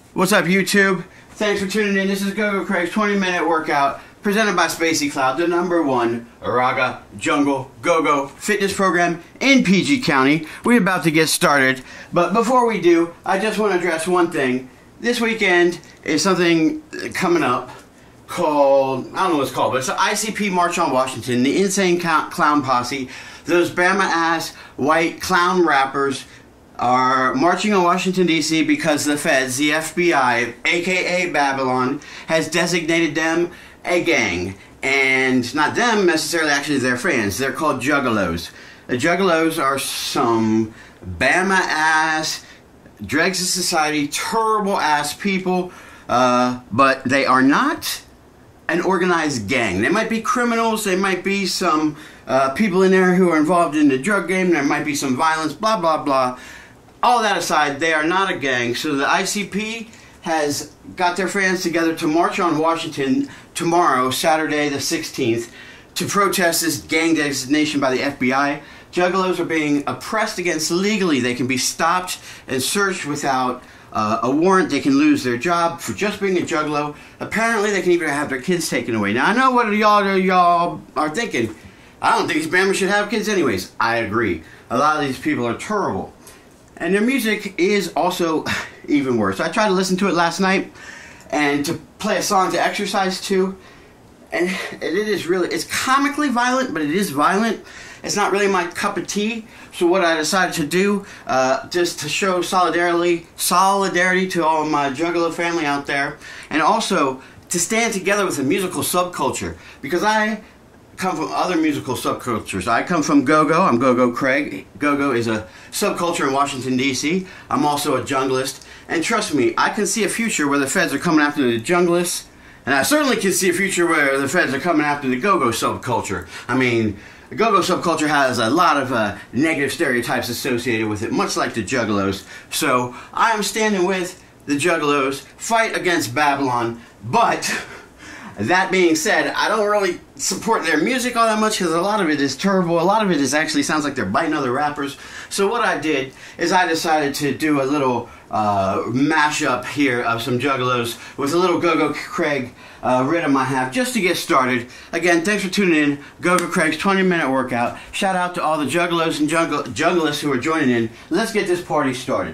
What's up, YouTube? Thanks for tuning in. This is Go-Go Craig's 20-minute workout presented by Spacey Cloud, the #1 Araga Jungle Go-Go fitness program in PG County. We're about to get started, but before we do, I just want to address one thing. This weekend is something coming up called, I don't know what it's called, but it's the ICP March on Washington, the Insane Clown Posse. Those Bama-ass white clown rappers are marching on Washington, D.C. because the feds, the FBI, aka Babylon, has designated them a gang. And not them necessarily, actually their fans. They're called Juggalos. The Juggalos are some Bama-ass, dregs of society, terrible-ass people, but they are not an organized gang. They might be criminals, they might be some people in there who are involved in the drug game, there might be some violence, blah, blah, blah. All that aside, they are not a gang. So the ICP has got their fans together to march on Washington tomorrow, Saturday the 16th, to protest this gang designation by the FBI. Juggalos are being oppressed against legally. They can be stopped and searched without a warrant. They can lose their job for just being a juggalo. Apparently, they can even have their kids taken away. Now, I know what y'all are thinking. I don't think these Bammers should have kids anyways. I agree. A lot of these people are terrible. And their music is also even worse. I tried to listen to it last night and to play a song to exercise to. And it is really, it's comically violent, but it is violent. It's not really my cup of tea. So what I decided to do, just to show solidarity to all of my Juggalo family out there, and also to stand together with a musical subculture. Because I come from other musical subcultures. I come from Go-Go. I'm Go-Go Craig. Go-Go is a subculture in Washington, D.C. I'm also a junglist. And trust me, I can see a future where the feds are coming after the junglists. And I certainly can see a future where the feds are coming after the Go-Go subculture. I mean, the Go-Go subculture has a lot of negative stereotypes associated with it, much like the Juggalos. So I am standing with the Juggalos, fight against Babylon, but that being said, I don't really support their music all that much because a lot of it is terrible. A lot of it is actually sounds like they're biting other rappers. So what I did is I decided to do a little mashup here of some Juggalos with a little Go-Go Craig rhythm I have just to get started. Again, thanks for tuning in. Go-Go Craig's 20-minute workout. Shout out to all the Juggalos and Junglists who are joining in. Let's get this party started.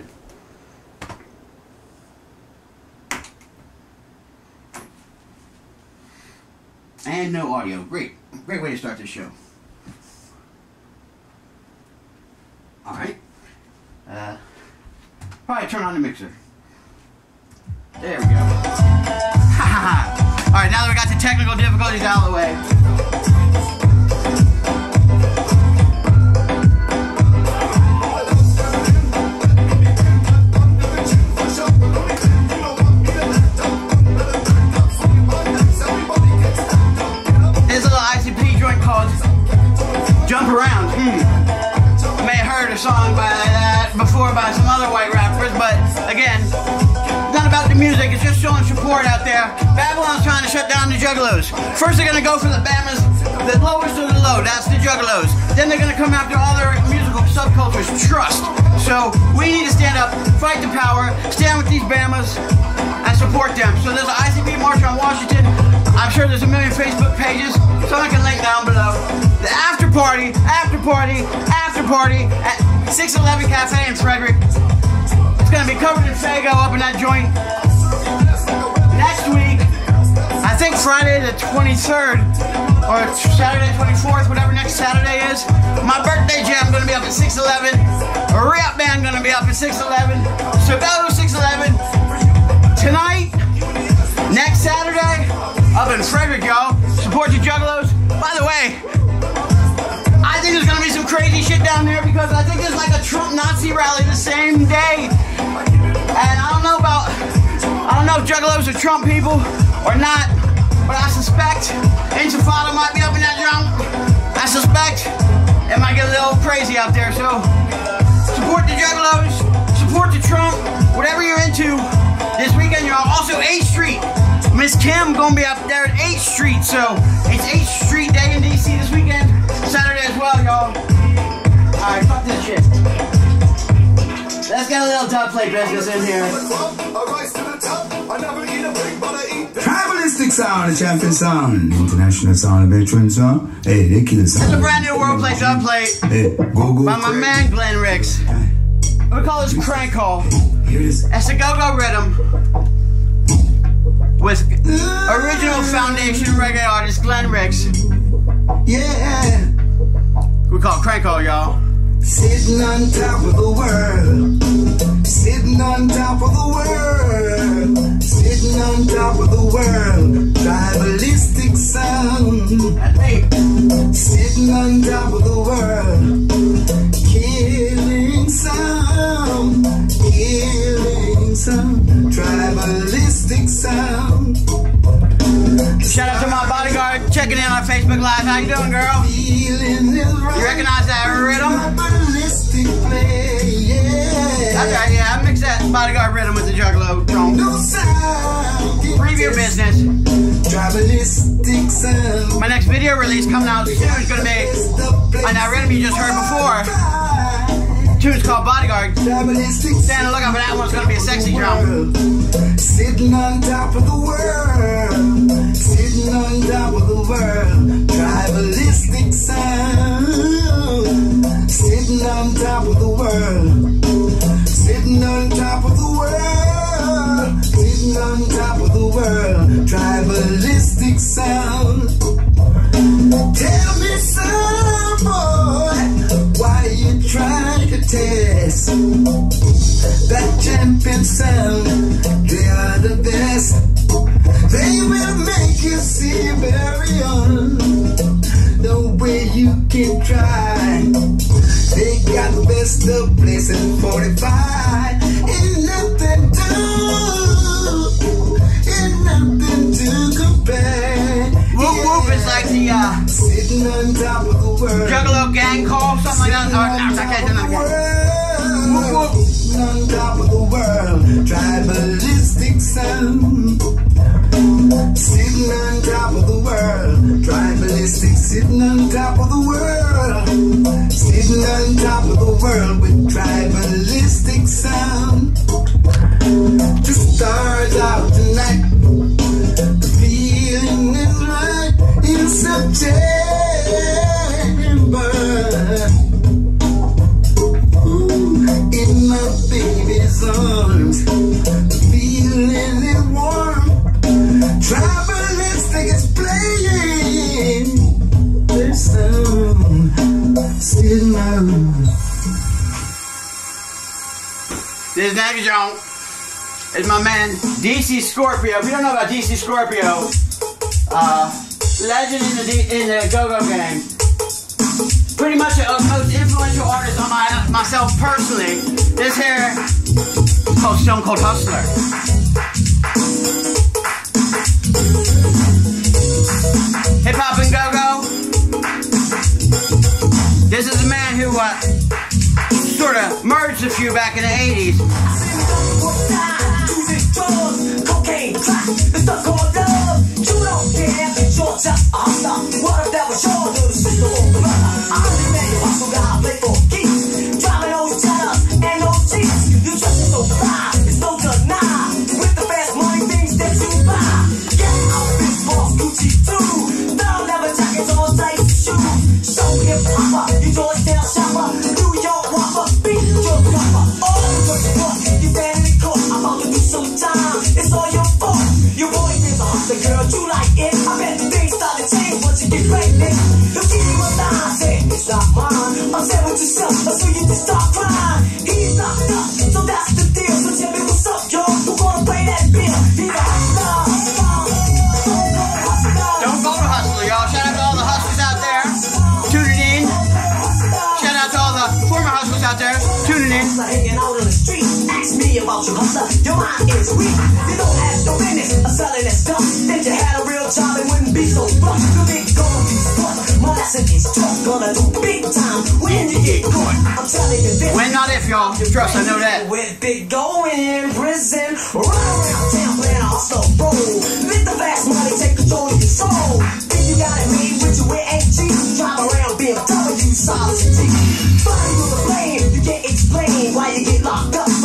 And no audio. Great. Great way to start this show. Alright. Probably turn on the mixer. There we go. Alright, now that we got the technical difficulties out of the way. Jump Around. You may have heard a song by that before by some other white rappers, but again, it's not about the music, it's just showing support out there. Babylon's trying to shut down the Juggalos. First they're going to go for the Bamas, the lowest of the low, that's the Juggalos. Then they're going to come after all their musical subcultures, trust. So we need to stand up, fight the power, stand with these Bamas, and support them. So there's an ICP March on Washington. I'm sure there's a million Facebook pages, so I can link down below. The after party at 611 Cafe in Frederick. It's going to be covered in Faygo up in that joint. Next week, I think Friday the 23rd, or Saturday the 24th, whatever next Saturday is, my birthday jam going to be up at 611. A re-up band going to be up at 611. So go to 611 tonight, next Saturday, up in Frederick, y'all. Support the Juggalos. By the way, I think there's gonna be some crazy shit down there because I think there's like a Trump Nazi rally the same day. And I don't know if Juggalos are Trump people or not, but I suspect Intifada might be up in that drum. I suspect it might get a little crazy out there. So support the Juggalos, support the Trump, whatever you're into this weekend, y'all. Also 8th Street. Miss Kim gonna be up there at 8th Street, so it's 8th Street Day in DC this weekend, Saturday as well, y'all. Alright, fuck this shit. Let's get a little dub plate business in here. Tribalistic sound, the champion sound, international sound, the veteran sound. Hey, they kill sound. It's a brand new world plate dub plate. Hey, go by my man Glenn Ricks. We call this crank call. Here it is. It's a go-go rhythm with original foundation reggae artist Glenn Ricks. Yeah. We call it crank call, y'all. Sitting on top of the world. Sitting on top of the world. Sitting on top of the world. Tribalistic sound. That's me. Sitting on top of the world. Killing sound. Killing sound. Tribalistic sound. Shout out to my bodyguard checking in on Facebook Live. How you doing, girl? You recognize that rhythm? That's right, yeah. I mix that bodyguard rhythm with the juggalo drum. Preview business. My next video release coming out soon is going to be on that rhythm you just heard before. The tune's called Bodyguard. Stand and look out for that one. It's going to be a sexy drum. Sitting on top of the world. Sitting on top of the world. Tribalistic sound. Sitting on top of the world. Sitting on top of the world. Sitting on top of the world. Tribalistic sound. Tell me, son, boy, why you trying to test that champion sound? They are the best. They will make you see very on the way you can try. They got the best of place in 45. Ain't nothing to compare. Whoop whoop is like the sitting on top of the world. Juggalo gang call, something like that. No, I can't do that again. Whoop whoop. Sitting on top of the world. Tribalistic sound. Sitting on top of the world. Tribalistic, sitting on top of the world. Sitting on top of the world with tribalistic sound. The stars out tonight. The feeling is right in September. Ooh, in my baby's arms. The feeling is warm. Tribalistic is playing their sound. Sitting on. This next joint is my man DC Scorpio. If you don't know about DC Scorpio, legend in the go-go game. Pretty much the most influential artist on myself personally. This here is called Stone Cold Hustler. Hip hop and go-go. This is a man who sort of merged a few back in the 80s. Your mind is weak. You don't have no business of selling that stuff. If you had a real job, it wouldn't be so rough. The big gonna be stuck. My lesson is tough. Gonna do big time when you get caught. I'm telling you this. When, not if, y'all. Trust, I know that. With big going in prison. Run around town playing a hustle roll. Let the fast money take control of your soul. Think you got it made with your AG. Drive around BMW, solid G. Flying through the flame. You can't explain why you get locked up.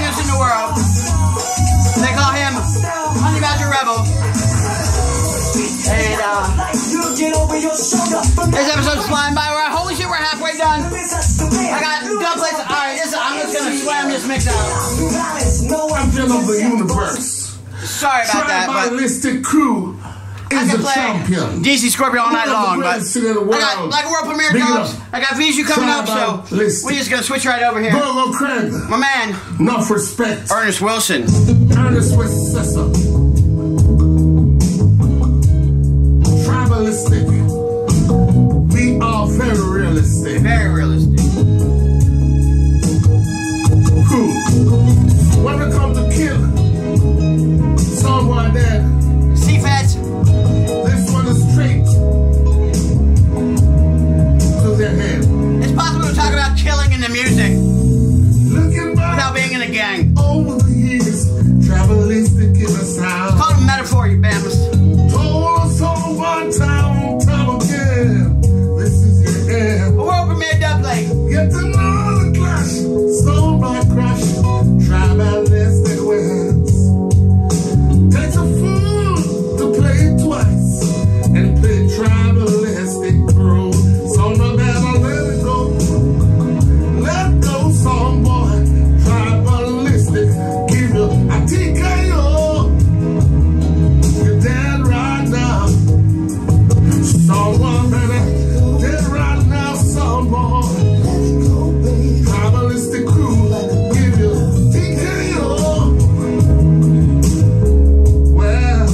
news in the world. They call him Honey Badger Rebel. And this episode's flying by. Holy shit, we're halfway done. I got dub plates. Alright, I'm just gonna slam this mix out. Champion of the universe. Sorry about that, but Tribalistic Crew is the champion. DC Scorpio all night long, but I got like world premiere dubs. I got Viju coming up, so we're just gonna switch right over here. Go Craig. My man. Enough respect. Ernest Wilson. Ernest Wilson. Tribalistic. We are very realistic. Very realistic. Crew. When it comes to killing someone dead. C-Fats. This one is straight to their head. It's possible to talk about killing in the music Looking back without being in a gang. over the years, tribalistic in the sound. It's called a metaphor, you bams. Told us all one time again. This is your end. A world premiere dub plate. Get to know the clash, soul by crash, tribalistic wins. Takes a fool to play twice and play tribalistic crew. So no matter let it go. Let go, song boy. Tribalistic, give you a TKO. You're dead right now. Someone better dead right now, song boy. Tribalistic crew, give you TKO. Well,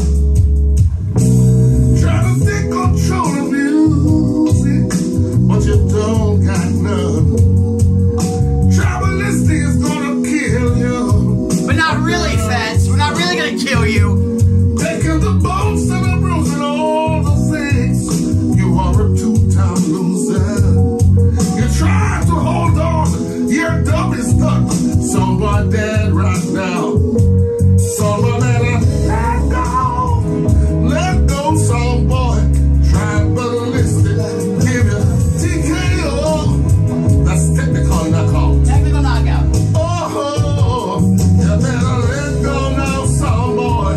try to take control of music, but you don't got none. Tribalistic is gonna kill you. But not really, Fats. We're not really gonna kill you. Taking the bones and the bruises and all the things. You are a two-time loser. You try to hold on, your dumb is stuck. Someone dead right now. Someone better let go. Let go, some boy. Tribalistic, give you TKO. That's technical knockout. Technical knockout. Oh, you better let go now, some boy.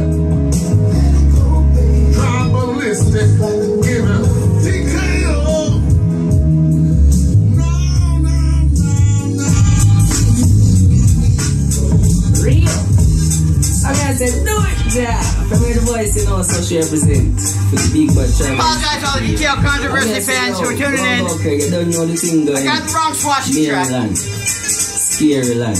Tribalistic, give you TKO. No. Real. Okay, I said, do it, yeah. From here, the voice, you know, so she represent for the big bad tribe. Apologize to all the ETL controversy fans who are tuning in. Okay, you don't know the thing going. I got the wrong swashing track. Maryland. Scary land.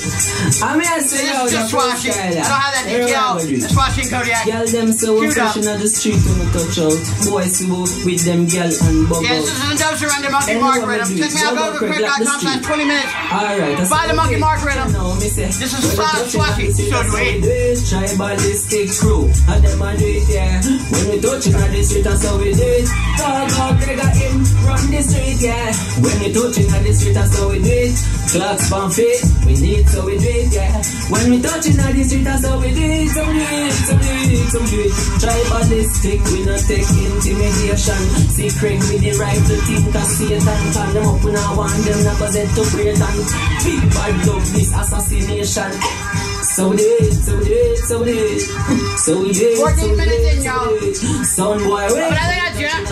I mean, I say, This is just swashing. I don't have that ETL. That's swashing Kodiak. Girl, them so Queued up. fresh in the street when we touch out. Boys who with them girl and bug Yeah, out. this is the Dose Surrender Monkey Mark Rhythm. Check me out, go to craig.com/20 minutes. Alright, that's Buy the Monkey Mark Rhythm. This This is swashing. So do we. Tribalistic crew, and them a do it, yeah. When we touch it on the street, that's how we do it. Talk out, Craig him, run the street, yeah. When we touch it on the street, that's how we do it. Clocks on feet, we need so we do it, yeah. When we touch it on the street, that's how we do it. So we do it, so we do it, so we do it. Tribalistic, we not take intimidation. See Craig with the right to think of Satan. Turn them up, we not want them not present to create and big bad love this assassination. So we do it, so we do it, so we do it. So we do it, 14 minutes in, y'all. Son boy, wait. But I think I jacked.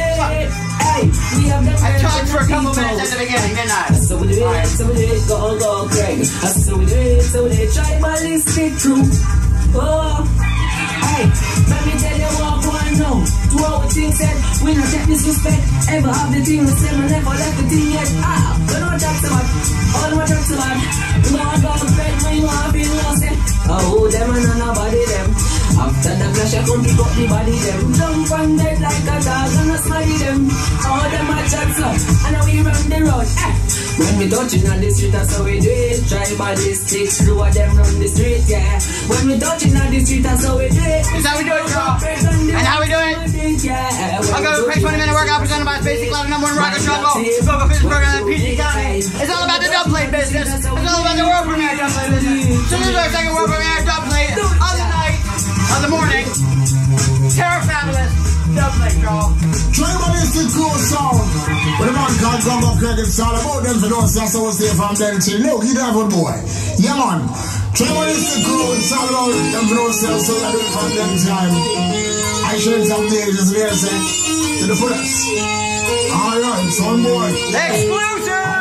Hey, we have them. I talked for a couple minutes at the beginning, didn't I? So we do it, so we do it, go, Craig. So we do it, so we do it. Tribalistic crew. Oh, hey, let me tell you what I know. To all the things said, we not take disrespect. Ever have the thing the same and never left the thing yet. Ah, we don't talk so much. All the talk so much. You want to go to bed when you want to be lost. Oh, them and nobody them. After the flash, I come pick up the body them. Jump on dead like a dog and I smiley them. All them a chat up and now we run the road. When we touching on the street, that's how we do it. Tribalistic crew of them run the street, yeah. When we touching on the street, that's how we do it. This is how we do it, y'all. And how we do it? I'll go to a quick 20-minute workout presented by Spacey Cloud, #1 rocker jungle. Go fitness program in PG County. It's all about the dub plate business. It's all about the world premiere dub plate business. So this is our second world premiere dub plate of the night, of the morning. Terror Fabulous. stuff like y'all. Tribalistic cool sound. When the man called Gungo Craig, it's all about them for those that's how we stay from them till. Look, you have a boy. Yeah, man. Tribalistic cool, it's all about them for those that's so you do it from them time. I showed some pages there, say, to the fullest. Alright, son boy. Exclusive!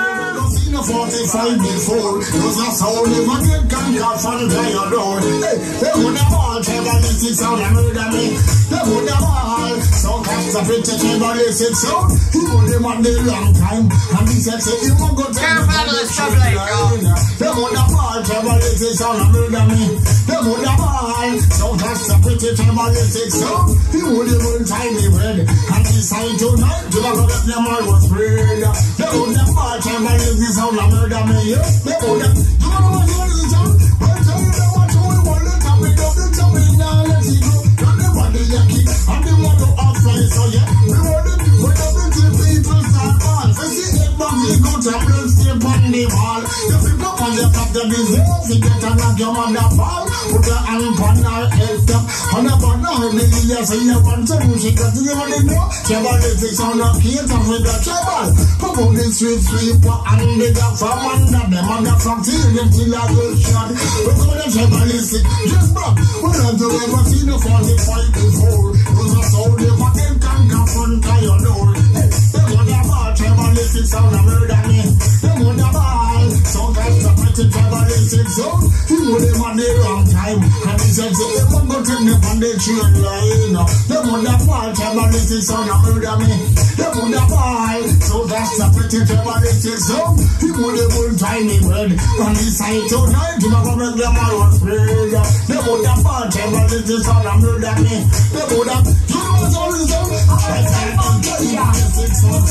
45 before, those are so never get conquered from the your door. They would have all tribalistic sound and murder me. They would have all so cast a pretty tribalistic sound. He would have on the long time, and he said, say, he won't go to the stuff like y'all. They would have all tribalistic sound and murder me. They would have all so cast a pretty tribalistic sound. He would have one tiny bread, and he signed tonight to the that them all was spread. They would have all tribalistic sound. I murder me, yeah. They would have. You know what you want to do? Well, tell you know what you want to tell me. Don't tell me now, let's see. Don't nobody yucky. I'm the one to offline, so yeah. We want to do whatever the people start on. So see it, but we go to blood stay on the wall. The people on the top of the business, they get a knock your man the ball. Put your hand on our head up. On the bottom, the years so you want to do shit, because you want to know. Tribalistic sound of kids and with the tribal. Come on the street sweeper and the from under them on the from till I go shot. We're gonna tribalistic, just back. We're not to ever see the 45 before. Those are so they fucking can't confront your door. They want the ball, tribalistic sound of murder me. They want the ball, so that's a pretty tribalistic sound. He would have on the wrong time, and he said, say, they won't go to the foundation line. They want the ball, tribalistic sound of murder me. They want the ball, so that's a pretty tribalistic sound. He would have one tiny word on the side tonight. You know, make them all was spread. They would have bought tribalistic sound and murder me. They would have, you know what's all this up? I said, tribalistic sound.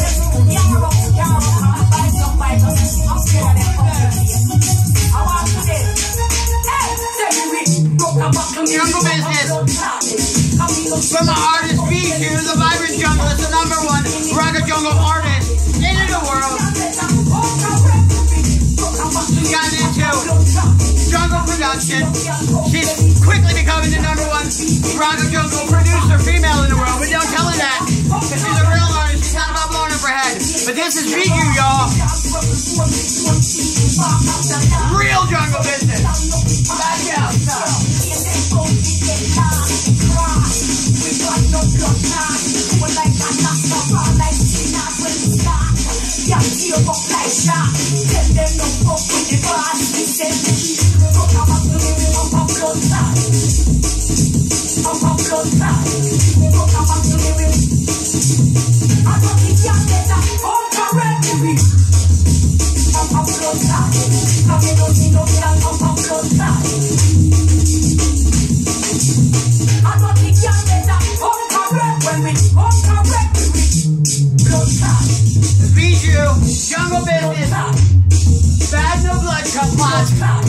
Jungle business. From the artist Bijou, the vibrant jungle is the #1 Raga jungle artist in the world. She's gotten into jungle production. She's quickly becoming the #1 Raga jungle producer female in the world. But don't tell her that, because she's a real artist. She's not about blowing up her head. But this is Bijou, y'all. Real jungle business. Back out. Bijou, jungle business, bad no blood clot.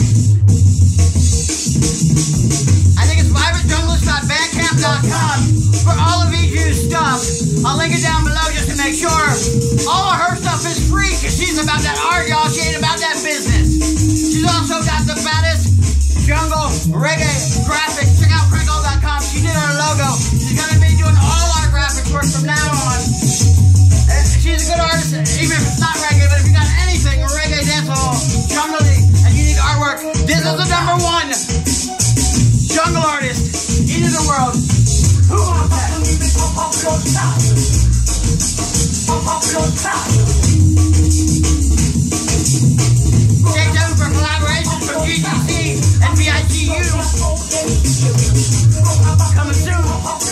I think it's vibrantjunglist.bandcamp.com for all of Bijou's stuff. I'll link it down below just to make sure all of her stuff is free, because she's about that art, y'all. She ain't about that business. She's also got the baddest jungle reggae graphics. Check out Pringle.com. She did her logo. She's going to be doing all our graphics work from now on. She's a good artist, even if it's not reggae, but if you got anything reggae, dancehall, jungle, and you need artwork, this is the #1 jungle artist in the world. Who wants that? Stay tuned for collaborations from GGC and VIGU. Coming soon.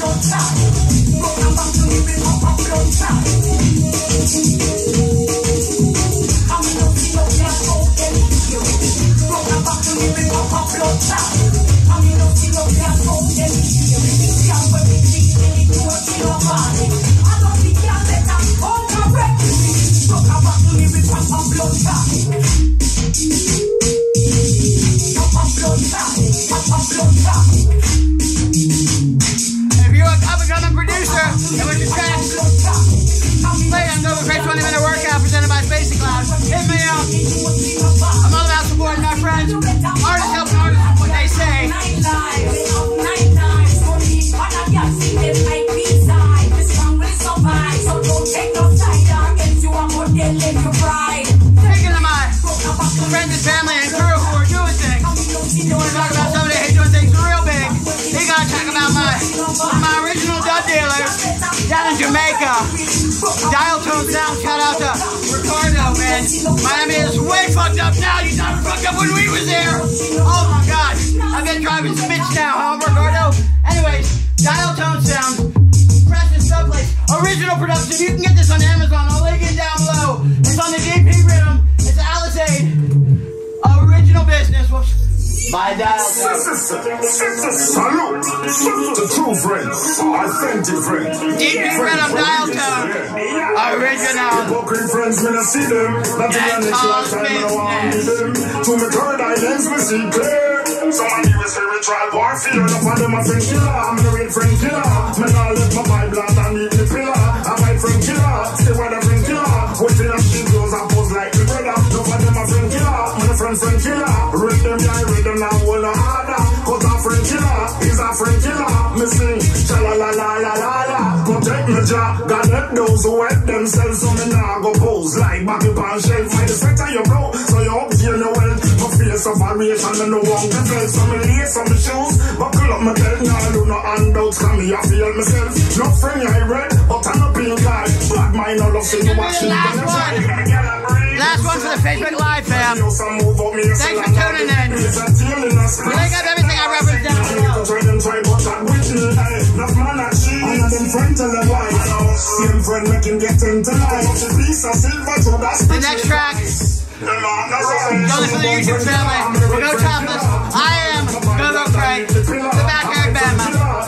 If you're an up-and-coming producer and want your tracks played on Go Crazy 20-minute workout presented by Spacey Cloud, hit me up. I'm all about supporting our friends. Artists helping artists with what they say. You want to talk about somebody who's doing things real big? You gotta talk about my original dub dealer down in Jamaica. Dial Tone Sound, shout out to Ricardo, man. Miami is way fucked up now. You thought it fucked up when we was there. Oh my god. I've been driving some bitch now, huh, Ricardo? Anyways, Dial Tone Sound, Precious Subplates, original production. You can get this on Amazon. I'll link it down below. It's on the DP Rhythm. It's Alizade. Original business. By Dial Tone. Salute to true friends, authentic friends. DP Rhythm, Dial Tone. Original. Hypocrite friends, when I see them, not in the next lifetime, I want to them. To my third islands, we see clear. Some of you is spiritual warfare. Enough of them a friend killer. I'm the real friend killer. Me not let my Bible out and eat the pillar. I'm my friend killer. Stay with a friend killer. Within a sheet goes and pose like the brother. Enough of them a friend killer. I'm the friend killer. Read them, yeah, read them now. Well, no harder. Cause a friend killer is a friend killer. Me sing, cha la la la la la la. Protect my job. God help those who help themselves. So me nah go pose like back up and shelf. My respect on your bro. So you up here no wealth. My face of variation and no one can tell. So me lace on my shoes. Buckle up my belt. Nah do no handouts. Cause me I feel myself. No friend I read. But I'm not being guy. Bad mind all of you watching. Last one for the Facebook Live fam. Thanks for tuning in. We link up everything I referenced down below. The next track goes for the YouTube family. We'll go topless. I am Go Craig, the backyard Bama.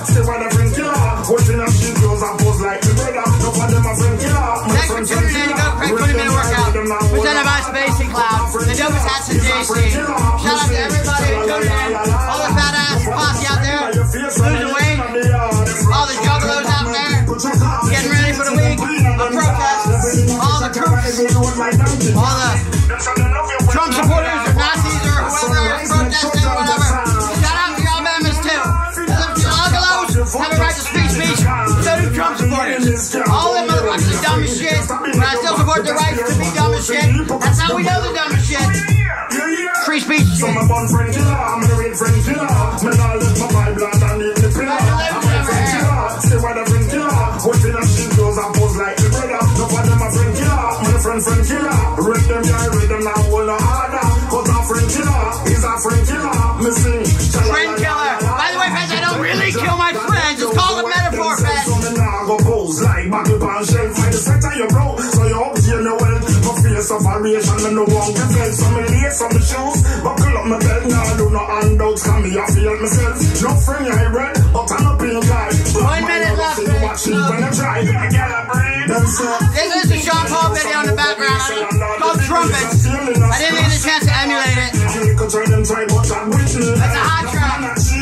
Thanks for tuning in to Go Craig 20-minute workout. Presented by Spacey Cloud. The dopest hats in JC. Shout out to everybody who tuned in. All the fat ass posse out there losing weight. All the juggalos out there getting ready for the week of protest. All the troops. All the Trump supporters or Nazis or whoever is protesting or whatever. Shout out to the Alabama's too. The juggalos have a right to speech. So do Trump supporters. All them motherfuckers are dumb as shit. But I still support the right to be dumb as shit. That's how we know the dumb as shit. Free speech shit. I'm a friend killer. I'm a real friend killer. Me not let my Bible and eat the pillar. I'm a friend killer. Stay with a friend killer. Within a sheet goes and pose like the brother. No for them a friend killer. I'm a friend killer. Read them, yeah, read them now. Well, no harder. Cause a friend killer is a friend killer. Me sing. Friend killer. By the way, fans, I don't really kill my friends. It's called a metaphor, fans. Like back up and shelf. My respect on your bro. So you up here no wealth. My face of variation and no one can tell. So me lace on my shoes. Buckle up my belt. Now do no handouts. Cause me I feel myself. No friend I read. But I'm not being guy. 1 minute left. When I try. This is the Sean Paul video in the background. Called Trumpets. I didn't get a chance to emulate it. That's a hot track.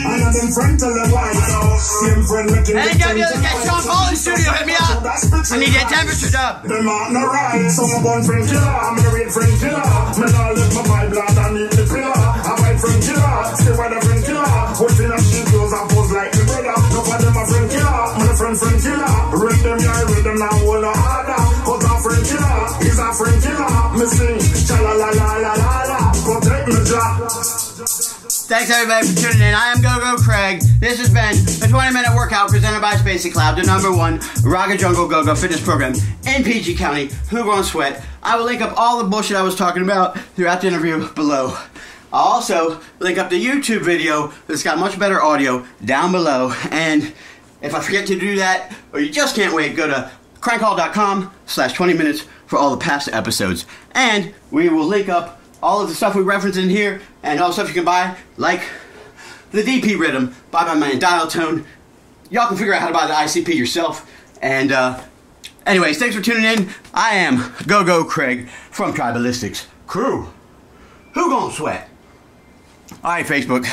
Any dub dealers get Sean Paul in the studio, hit me up. I need that temperature dub. Them are no right, so I'm one friend killer. I'm a real friend killer. Me not let my Bible out and eat the pillar. I'm my friend killer. Stay with a friend killer. Within a sheet goes and pose like the brother. No for them a friend killer. I'm a friend killer. Read them, yeah, read them now. Well, no harder. Cause a friend killer is a friend killer. Me sing, cha la la la la la la. Protect my job. Thanks everybody for tuning in. I am Go Craig. This has been a 20-minute workout presented by Spacey Cloud, the #1 Raga Jungle Go-Go fitness program in PG County. Who Gon' Sweat? I will link up all the bullshit I was talking about throughout the interview below. I'll also link up the YouTube video that's got much better audio down below. And if I forget to do that, or you just can't wait, go to crankhall.com/20 minutes for all the past episodes. And we will link up all of the stuff we reference in here and all the stuff you can buy, like the DP Rhythm by my man Dial Tone. Y'all can figure out how to buy the ICP yourself. And anyways, thanks for tuning in. I am Go Craig from Tribalistics Crew. Who Gon' Sweat? All right, Facebook.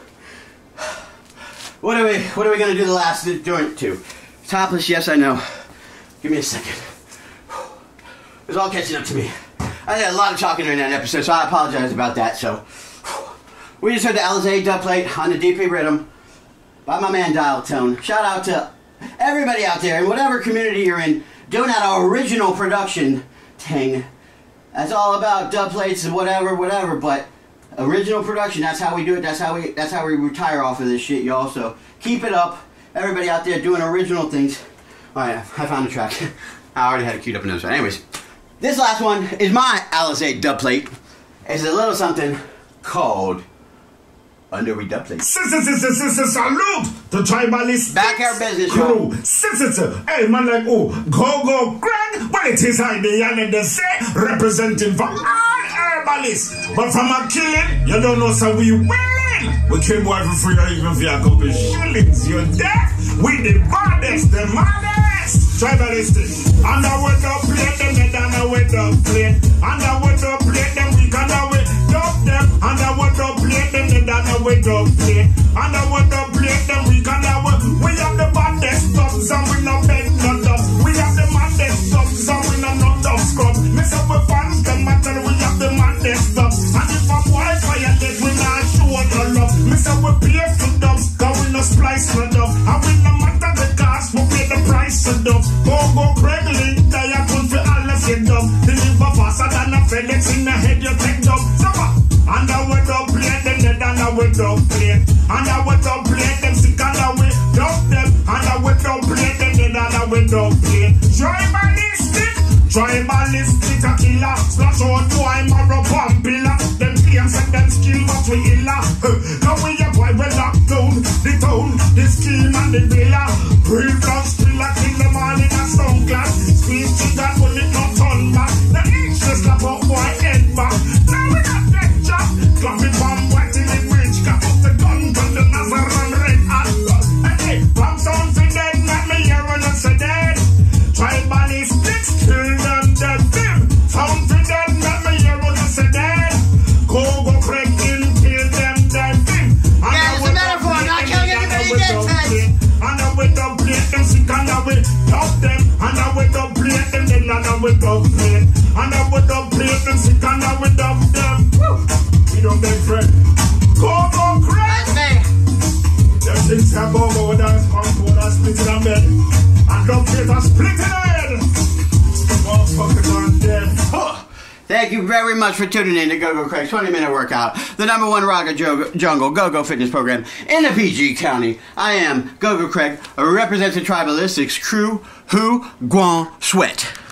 What are we gonna do the last joint to? Topless? Yes, I know. Give me a second. It's all catching up to me. I did a lot of talking during that episode, so I apologize about that. So, we just heard the Alizade dub plate on the DP Rhythm by my man Dial Tone. Shout out to everybody out there in whatever community you're in doing that original production thing. That's all about dub plates and whatever, but Original production, that's how we do it. That's how we retire off of this shit, y'all. So keep it up. Everybody out there doing original things. Alright, I found the track. I already had it queued up in those. Anyways, this last one is my Alizé dub plate. It's a little something called Underweed Dub Plate. Salute the tribalist Back our business, crew. y'all. Hey man, like go Greg. Well, it is I the they say representing for all herbalists, but from a killing, you don't know, so we winning. We came boy for free or even for a couple shillings. You're deaf. We the baddest, the maddest. Tribalistic. And I would up plate them, they done away dub plate. And I would up plate them, we can away dub them. And I would up plate them, they done away dub plate. And I would up plate them, we can away. We have the baddest dubs and we no beg no dub. We have the maddest dubs and we no dub scrub. Miss up with fans, them matter, we have the maddest dubs. And if I'm wild fire, then we not show no love. Miss up with play for dubs, cause we no splice no dub. And we no matter the cost, we pay the price of dub. Go Craig Link, I put for all of your dub. Deliver faster than a FedEx in the head, you take dub. So and I would up play them, then I would up play. And I would up play them, sick and I would dub them. And I would up play them, then I would up play. Tribalistic, a killer. Splash out boy, marrow pampilla. Them claims and them skill, but we illa. Now we a boy, we lock down the town, the scheme and the villa. Breathe down, still a kill them all in a stone class. Squeeze trigger, bullet not turn back. The H just slap up boy head back. Now we got that job. Clap it from white in the bridge. Cap up the gun, gun the Nazarene red hot. Hey, from sound for dead, not me here when I say dead. Tribalistic, kill them dead. Sound for dead, not me here when I say dead. Go Craig in, kill them dead. Yeah, it's a metaphor, not killing anybody dead, Ted. And I will dub plate them, sick and I will dub them. And I will dub plate them, then and I will dub plate. And I will dub plate them, sick and I will dub them. We don't beg friend. Go Craig. That's me. Them things have go dance, come and split in a bed. And dub plate and split in a head. Motherfucker gone dead. Thank you very much for tuning in to Go Craig's 20-minute workout, the #1 Raga Jungle Go-Go fitness program in the PG County. I am Go Craig, a representing Tribalistics crew who Guan Sweat.